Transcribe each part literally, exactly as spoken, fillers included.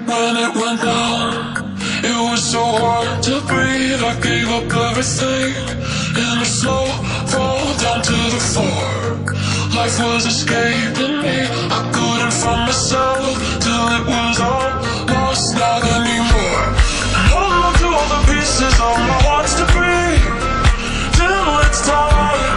when it went down. It was so hard to breathe, I gave up everything in a slow fall down to the floor. Life was escaping me, I couldn't find myself till it was all lost, not anymore. And holding on to all the pieces of my heart's debris till it's time.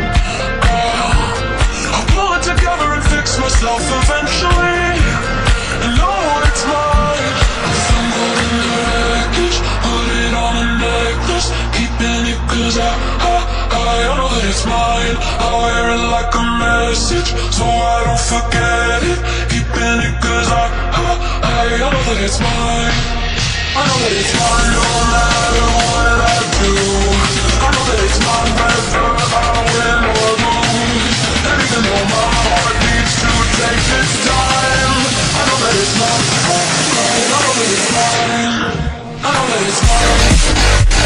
Oh, I'll pull it together and fix myself eventually, and know it's mine. I found gold in the wreckage, put it on a necklace, keeping it cause I, I, I know that it's mine. I wear it like a message, so I don't forget it, keeping it cause I, I, I know that it's mine. I know that it's mine no matter what I do. I know that it's mine whether I win or lose. And even though my heart needs to take its time, I know that it's mine. I know that it's mine. I know that it's mine.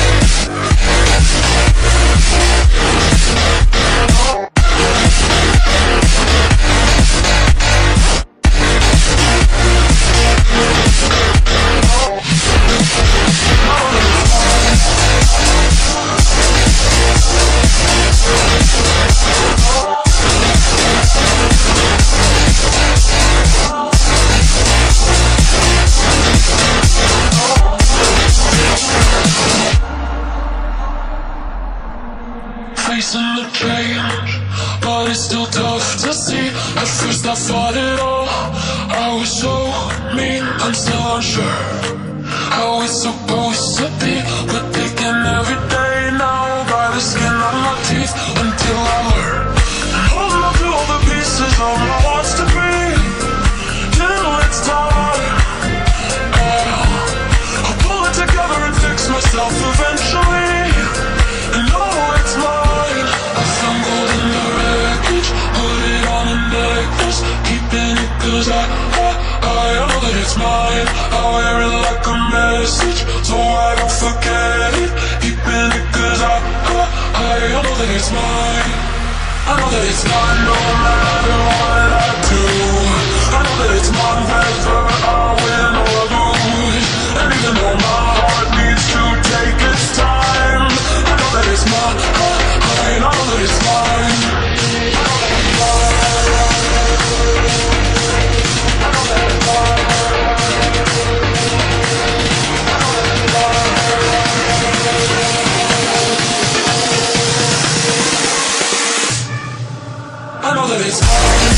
Facing the change, but it's still tough to see. At first I fought it all, I was so mean, I'm still unsure how it's supposed to be. But taking every day now by the skin of my teeth until I learn. And holding on to all the pieces of my heart's debris till it's time. Oh, I'll pull it together and fix myself eventually, and know it's mine. Keeping it cause I, I, I know that it's mine. I wear it like a message, so I don't forget it, keeping it cause I, I, I know that it's mine. I know that it's mine no matter what I do. I know that it's mine whether I win or lose. And even though my heart needs to take its time, I know that it's mine. I, I know that it's mine. I know that it's mine. I know that it's hard.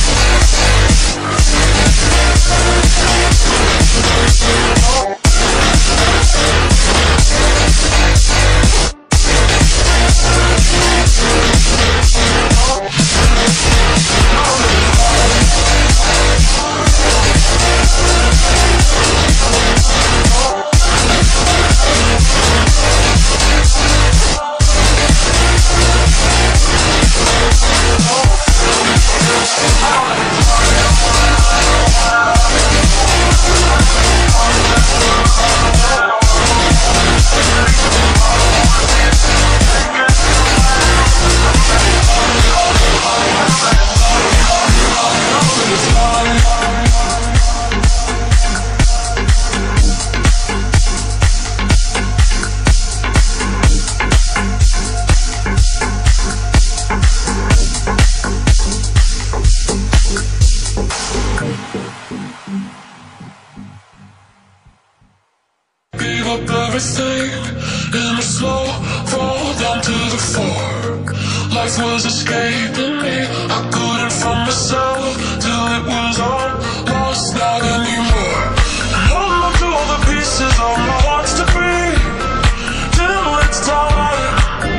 Up everything in a slow fall down to the floor. Life was escaping me, I couldn't find myself till it was all lost, not anymore. And holding on to all the pieces of my heart's debris till it's time.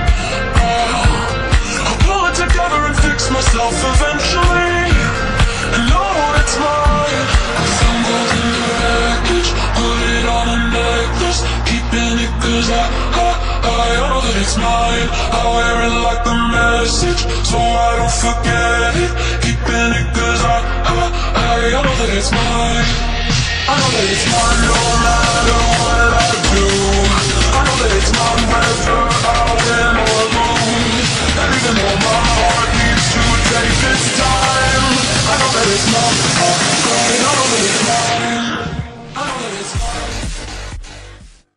Oh, I'll pull it together and fix myself eventually, and know it's mine. I found gold in the wreckage, put it on a necklace, keeping it cause I, I, I know that it's mine. I wear it like a message, so I don't forget it, keeping it cause I, I, I know that it's mine. I know that it's mine no matter what I do. I know that it's mine whether